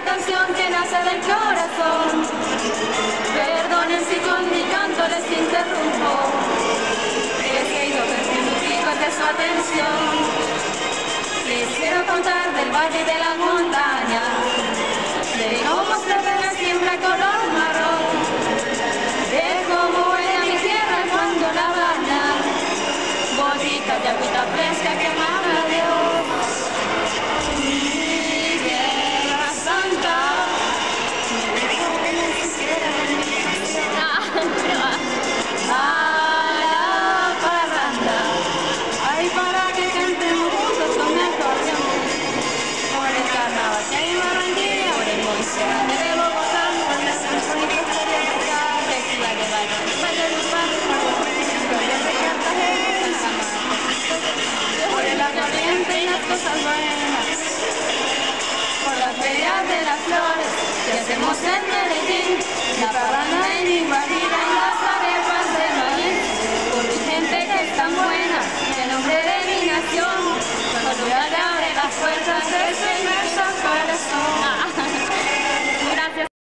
canción que nace del corazón. Perdonen si con mi canto les interrumpo. He querido 3 minuticos de su atención. Les quiero contar del valle y de las montañas, de cómo se ve la siembra color marrón, de cómo huele a mi tierra cuando la bañan botellitas de agüita fresca que manda Dios. Mi tierra santa, me dijo que me quisiera a la parranda, ay, para que cantemos juntos con mi acordeón. Por el carnaval que hay en Barranquilla, por el Moisés de Bogotá, por la Sinfónica Historia de acá, Festival de Baile, Valle de Upar, Historia de Cartagena, por el aguardiente y las cosas buenas, por las ferias de las flores que hacemos en Medellín, la parranda y mi guajira.